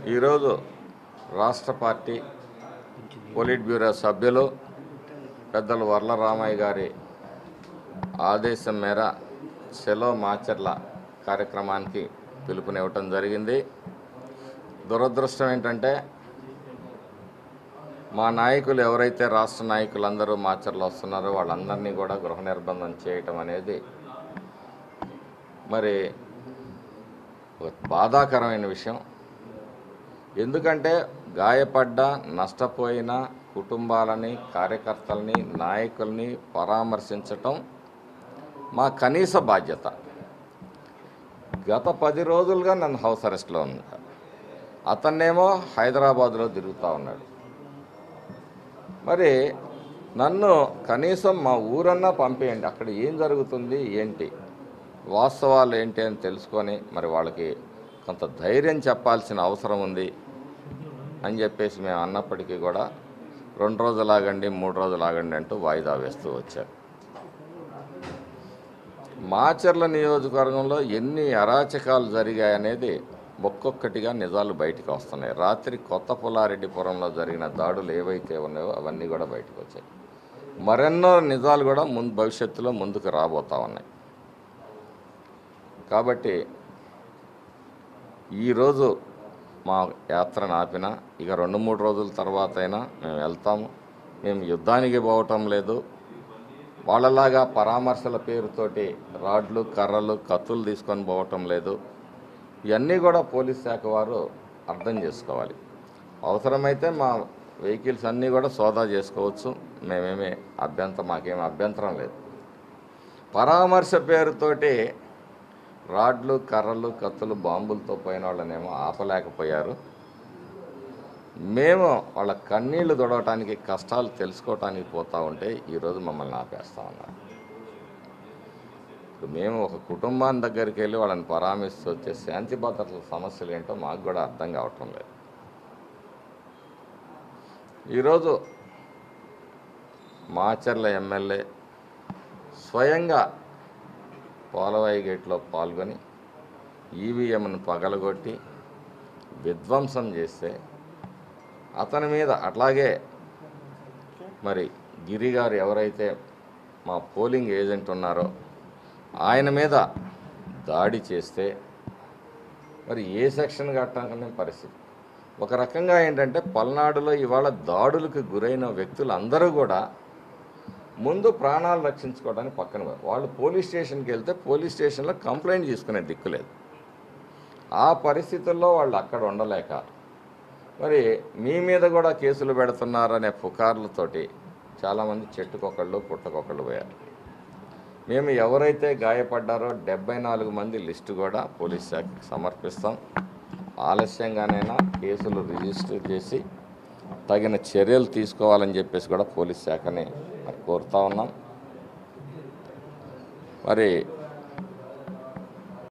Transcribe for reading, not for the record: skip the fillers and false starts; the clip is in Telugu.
ఈరోజు రాష్ట్ర పార్టీ పొలిట్ బ్యూరో సభ్యులు పెద్దలు వర్లరామయ్య గారి ఆదేశం మేర సెలో మాచర్ల కార్యక్రమానికి పిలుపునివ్వటం జరిగింది. దురదృష్టం ఏంటంటే మా నాయకులు ఎవరైతే రాష్ట్ర నాయకులందరూ మాచర్లో వస్తున్నారో వాళ్ళందరినీ కూడా గృహ నిర్బంధం చేయటం అనేది మరి బాధాకరమైన విషయం. ఎందుకంటే గాయపడ్డ నష్టపోయిన కుటుంబాలని, కార్యకర్తల్ని, నాయకుల్ని పరామర్శించటం మా కనీస బాధ్యత. గత 10 రోజులుగా నన్ను హౌస్ అరెస్ట్లో ఉన్నా. అతన్నేమో హైదరాబాద్లో తిరుగుతూ ఉన్నాడు. మరి నన్ను కనీసం మా ఊరన్నా పంపేయండి, అక్కడ ఏం జరుగుతుంది ఏంటి, వాస్తవాలు ఏంటి అని తెలుసుకొని మరి వాళ్ళకి కొంత ధైర్యం చెప్పాల్సిన అవసరం ఉంది అని చెప్పేసి మేము అన్నప్పటికీ కూడా 2 రోజులు ఆగండి, 3 రోజులు ఆగండి అంటూ వాయిదా వేస్తూ వచ్చారు. మాచర్ల నియోజకవర్గంలో ఎన్ని అరాచకాలు జరిగాయనేది ఒక్కొక్కటిగా నిజాలు బయటకు వస్తున్నాయి. రాత్రి కొత్త పుల్లారెడ్డిపురంలో జరిగిన దాడులు ఏవైతే ఉన్నాయో అవన్నీ కూడా బయటకు వచ్చాయి. మరెన్నో నిజాలు కూడా భవిష్యత్తులో ముందుకు రాబోతూ ఉన్నాయి. కాబట్టి ఈరోజు మా యాత్రను ఆపిన ఇక 2-3 రోజుల తర్వాత అయినా మేము వెళ్తాము. మేము యుద్ధానికి పోవటం లేదు. వాళ్ళలాగా పరామర్శల పేరుతోటి రాడ్లు, కర్రలు, కత్తులు తీసుకొని పోవటం లేదు. ఇవన్నీ కూడా పోలీస్ శాఖ వారు అర్థం చేసుకోవాలి. అవసరమైతే మా వెహికల్స్ అన్నీ కూడా సోదా చేసుకోవచ్చు. మాకేమీ అభ్యంతరం లేదు. పరామర్శ పేరుతోటి రాడ్లు, కర్రలు, కత్తులు, బాంబులతో పోయిన వాళ్ళనేమో ఆపలేకపోయారు. మేము వాళ్ళ కన్నీళ్లు దొడవటానికి, కష్టాలు తెలుసుకోవటానికి పోతూ ఉంటే ఈరోజు మమ్మల్ని ఆపేస్తూ ఉన్నారు. మేము ఒక కుటుంబాన్ని దగ్గరికి వెళ్ళి వాళ్ళని పరామర్శిస్తూ వచ్చే శాంతి భద్రతల సమస్యలు ఏంటో మాకు కూడా అర్థం కావటం లేదు. ఈరోజు మాచర్ల ఎమ్మెల్యే స్వయంగా పోలవాయి గేట్లో పాల్గొని ఈవీఎంను పగలగొట్టి విధ్వంసం చేస్తే అతని మీద, అట్లాగే మరి గిరి గారు ఎవరైతే మా పోలింగ్ ఏజెంట్ ఉన్నారో ఆయన మీద దాడి చేస్తే మరి ఏ సెక్షన్ కట్టనే పరిస్థితి. ఒక రకంగా ఏంటంటే పల్నాడులో ఇవాళ దాడులకు గురైన వ్యక్తులందరూ కూడా ముందు ప్రాణాలు రక్షించుకోవడానికి పక్కన వాళ్ళు పోలీస్ స్టేషన్కి వెళ్తే పోలీస్ స్టేషన్లో కంప్లైంట్ తీసుకునే దిక్కులేదు. ఆ పరిస్థితుల్లో వాళ్ళు అక్కడ ఉండలేక మరి మీ మీద కూడా కేసులు పెడుతున్నారనే పుకార్లతోటి చాలామంది చెట్టుకొకళ్ళు పుట్టకొకళ్ళు పోయారు. మేము ఎవరైతే గాయపడ్డారో 74 మంది లిస్టు కూడా పోలీస్ శాఖకి సమర్పిస్తాం. ఆలస్యంగానైనా కేసులు రిజిస్టర్ చేసి తగిన చర్యలు తీసుకోవాలని చెప్పేసి కూడా పోలీస్ శాఖని కోరుతా ఉన్నాం. మరి